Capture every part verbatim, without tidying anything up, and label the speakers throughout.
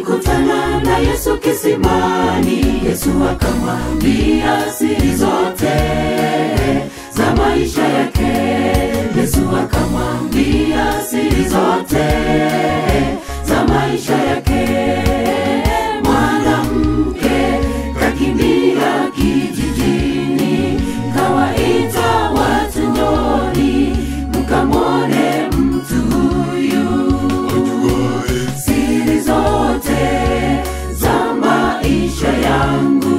Speaker 1: alikutana na Yesu kisimani. Yesu akamwambia siri zote za maisha yake. Yesu akamwambia siri zote za maisha yake. Mwanamke kakimbia kijijini, kawaita watu njoni mkamwone mtu huyu. Siri zote za maisha yangu,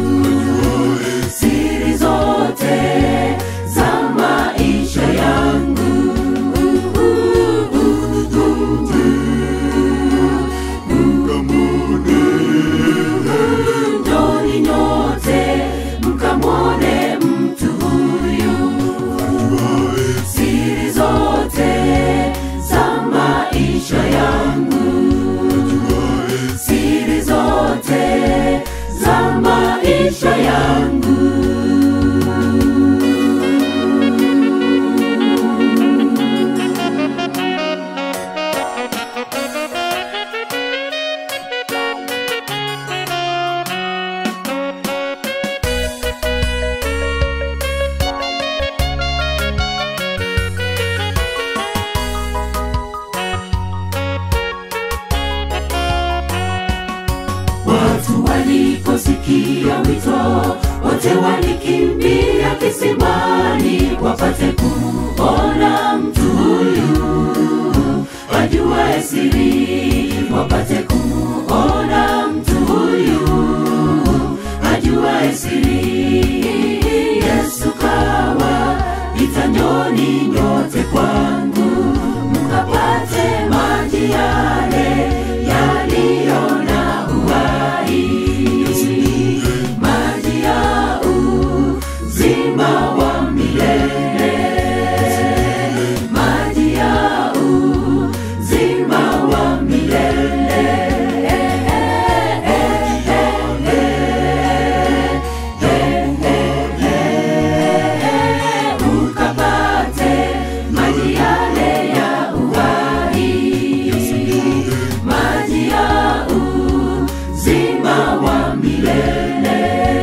Speaker 1: siri zote za maisha yangu. Njoni nyote mkamwone mtu huyu. Siri zote za maisha yangu, siri zote za maisha yangu. Watu waliposikia wito, wote walikimbia kisimani wapate kumuona mtu huyu. Wajua siri, wapate kumuona mtu huyu. Wajua siri. Yesu kawa ita, njoni nyote kwangu mkapate maji yale yaliyo na uhai, maji ya uzima wa milele, maji ya uzima wa milele. Mkapate maji yale ya uhai, maji ya uzima wa milele,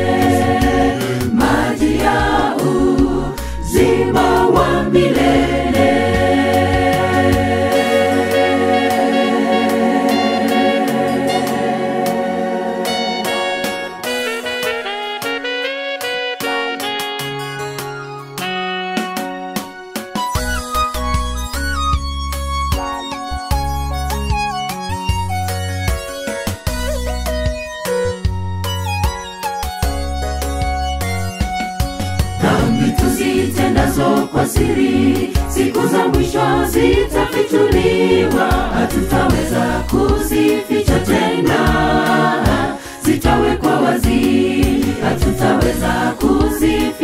Speaker 1: maji ya uzima wa milele. Dhambi tuzitendazo kwa siri, siku za mwisho zitafichuliwa. Hatutaweza kuzificha tena, zitawekwa wazi. Hatutaweza kuzificha